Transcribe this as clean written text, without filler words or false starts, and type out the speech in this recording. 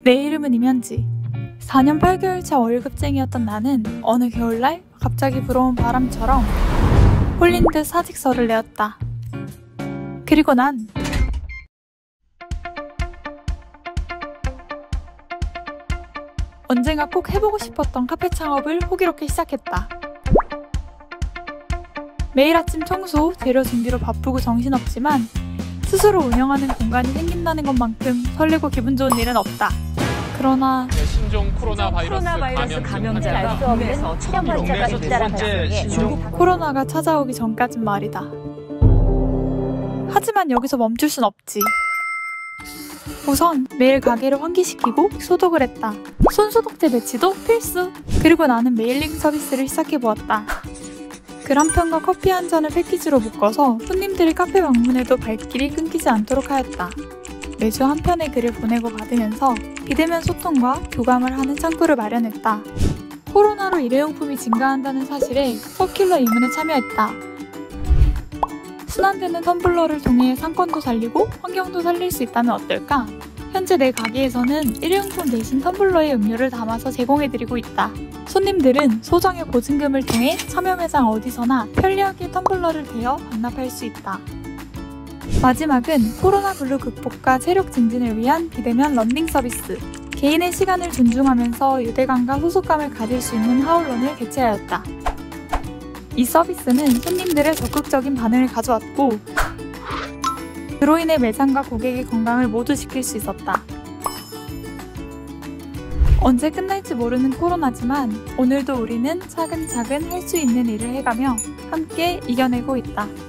내 이름은 임현지. 4년 8개월차 월급쟁이였던 나는 어느 겨울날 갑자기 불어온 바람처럼 홀린 듯 사직서를 내었다. 그리고 난 언젠가 꼭 해보고 싶었던 카페 창업을 호기롭게 시작했다. 매일 아침 청소, 재료 준비로 바쁘고 정신없지만 스스로 운영하는 공간이 생긴다는 것만큼 설레고 기분 좋은 일은 없다. 그러나 신종 코로나 바이러스 감염자가 국내에서 첫 환자가 잇따라 발생해 코로나가 찾아오기 전까진 말이다. 하지만 여기서 멈출 순 없지. 우선 매일 가게를 환기시키고 소독을 했다. 손소독제 배치도 필수! 그리고 나는 메일링 서비스를 시작해보았다. 글 한 편과 커피 한 잔을 패키지로 묶어서 손님들이 카페 방문해도 발길이 끊기지 않도록 하였다. 매주 한 편의 글을 보내고 받으면서 비대면 소통과 교감을 하는 창구를 마련했다. 코로나로 일회용품이 증가한다는 사실에 서큘러 이문에 참여했다. 순환되는 텀블러를 통해 상권도 살리고 환경도 살릴 수 있다면 어떨까? 현재 내 가게에서는 일회용품 대신 텀블러에 음료를 담아서 제공해드리고 있다. 손님들은 소정의 보증금을 통해 참여 매장 어디서나 편리하게 텀블러를 대여 반납할 수 있다. 마지막은 코로나 블루 극복과 체력 증진을 위한 비대면 런닝 서비스. 개인의 시간을 존중하면서 유대감과 소속감을 가질 수 있는 하울런을 개최하였다. 이 서비스는 손님들의 적극적인 반응을 가져왔고 그로 인해 매장과 고객의 건강을 모두 지킬 수 있었다. 언제 끝날지 모르는 코로나지만 오늘도 우리는 차근차근 할 수 있는 일을 해가며 함께 이겨내고 있다.